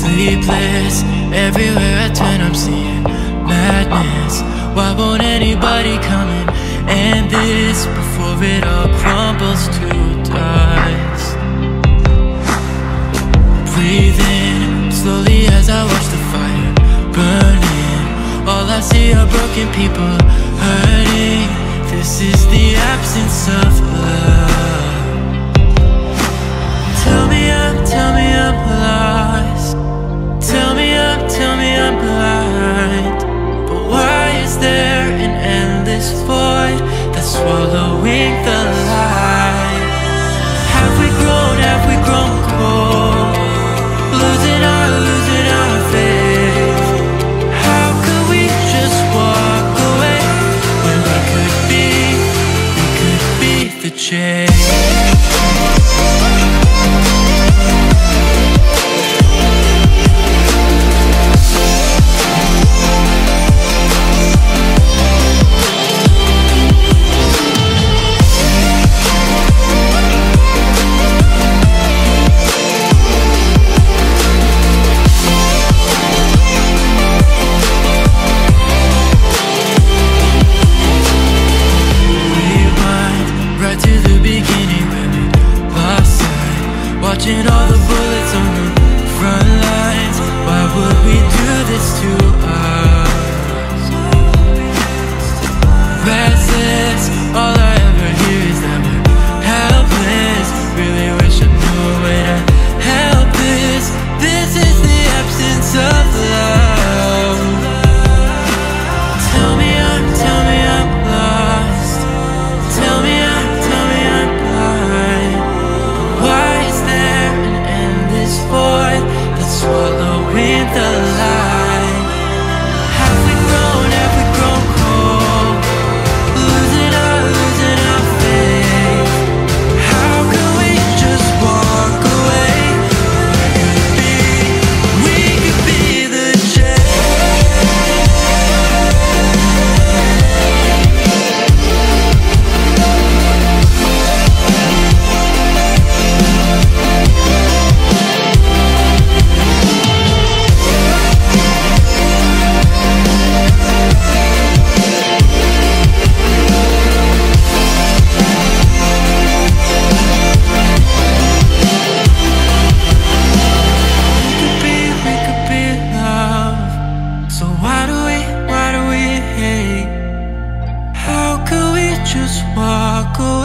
Sleepless, everywhere I turn I'm seeing madness. Why won't anybody come and end this before it all crumbles to dust? Breathing slowly as I watch the fire burning. All I see are broken people hurting. This is the absence of love. Tell me I'm lost. Tell me I'm blind. But why is there an endless void that's swallowing the light? Have we grown cold? Losing our faith. How could we just walk away when we could be the change? Watching all the bullets on the front lines. Why would we do this to us? Restless, all I ever hear is that we're helpless. Really wish I knew a way to help this. This is the absence of love. Tell me I'm lost. Tell me I'm blind. Why is there an endless void that's swallowing the light? Have we grown cold? Losing our faith. How could we just walk away? We could be the just walk away.